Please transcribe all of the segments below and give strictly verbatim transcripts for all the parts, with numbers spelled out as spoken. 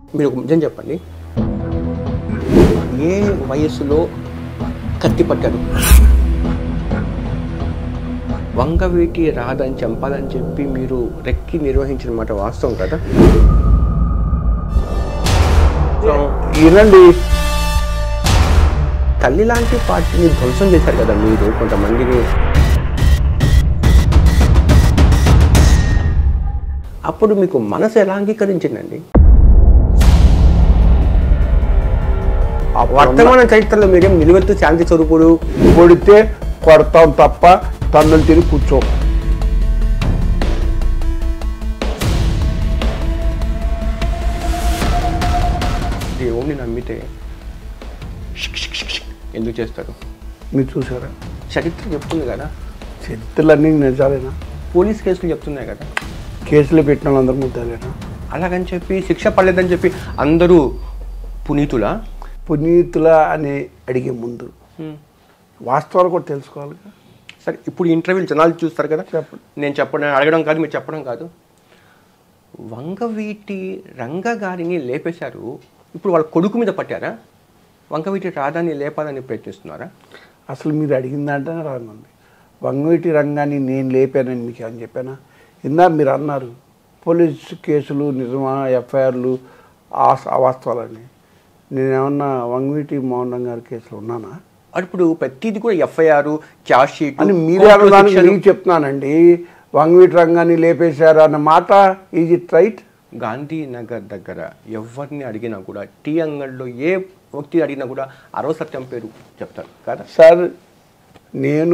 మీరు ఒక నిజం చెప్పండి, ఏ వయస్సులో కత్తి పట్టారు? వంగవీటి రాధని చంపాలని చెప్పి మీరు రెక్కి నిర్వహించిన మాట వాస్తవం కదా? వినండి, తల్లి లాంటి పార్టీని ధ్వంసం చేశారు కదా మీరు కొంతమందిని. అప్పుడు మీకు మనసు ఎలా అంగీకరించిందండి? వర్తమాన చరిత్రలో మీరేం నిలువెత్తు శాంతి స్వరూపుడు, కొడితే కొడతాం తప్ప తన్నులు తిరిగి కూర్చో. దేవుణ్ణి నమ్మితే ఎందుకు చేస్తారు? మీరు చూసారా? చరిత్ర చెప్తుంది కదా, చరిత్రలన్నీ నిజాలేనా? పోలీస్ కేసులు చెప్తున్నాయి కదా, కేసులు పెట్టిన వాళ్ళందరూ ముద్దాలేనా? అలాగని చెప్పి శిక్ష పడలేదని చెప్పి అందరూ పునీతులా? పునీతుల అని అడిగే ముందు వాస్తవాలు కూడా తెలుసుకోవాలి. సరే, ఇప్పుడు ఇంటర్వ్యూలు జనాలు చూస్తారు కదా, చెప్పండి. నేను చెప్పడం అడగడం కాదు, మీరు చెప్పడం కాదు. వంగవీటి రంగ గారిని లేపేశారు, ఇప్పుడు వాళ్ళ కొడుకు మీద పట్టారా? వంగవీటి రాధాని లేపాలని ప్రయత్నిస్తున్నారా? అసలు మీరు అడిగిన దాంట్లోనే రానుంది. వంగవీటి రంగాన్ని నేను లేపానని మీకు అని చెప్పానా? ఇందా మీరు అన్నారు పోలీస్ కేసులు నిజమా, ఎఫ్ఐఆర్లు అవాస్తవాలని. నేనేమన్నా వంగవీటి మోహన్ రంగ గారి కేసులో ఉన్నానా? ఇప్పుడు ప్రతిది కూడా ఎఫ్ఐఆర్, ఛార్జ్ షీట్ అని మీరే అనడానికి నేను చెప్తున్నానండి. వంగవీటి రంగాన్ని లేపేశారు అన్న మాట ఈజ్ ఇట్ రైట్? గాంధీనగర్ దగ్గర ఎవరిని అడిగినా కూడా, టీ అంగడిలో ఏ వ్యక్తి అడిగినా కూడా అరవ సత్యం పేరు చెప్తారు కదా సార్. నేను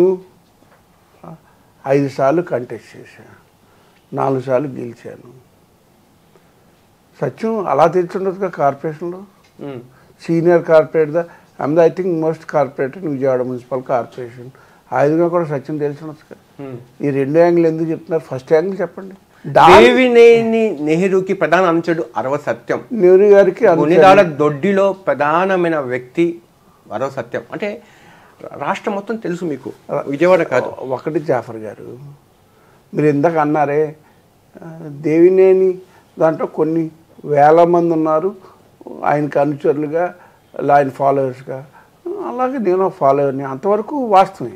ఐదు సార్లు కంటెస్ట్ చేశాను, నాలుగు సార్లు గెలిచాను. సత్యం అలా తెచ్చుండదుగా కార్పొరేషన్లో. Senior corporate and I think most corporator Vijayawada municipal corporation. ఐదుగా కూడా సత్యం తెలిసి ఉండొచ్చు. ఈ రెండు యాంగిల్ ఎందుకు చెప్తున్నారు? ఫస్ట్ యాంగిల్ చెప్పండి. దేవినేని నెహ్రూకి ప్రధాన అనుచరుడు అరవ సత్యం, నెహ్రూ గారికి గుణిదాల దొడ్డిలో ప్రధానమైన వ్యక్తి అరవ సత్యం. అంటే రాష్ట్రం మొత్తం తెలుసు మీకు, విజయవాడ కాదు. ఒకటి జాఫర్ గారు, మీరు ఇందాక అన్నారే దేవినేని దాంట్లో కొన్ని వేల మంది ఉన్నారు ఆయనకు అనుచరులుగా, ఆయన ఫాలోవర్స్గా. అలాగే నేను ఫాలోవర్ని, అంతవరకు వాస్తవం.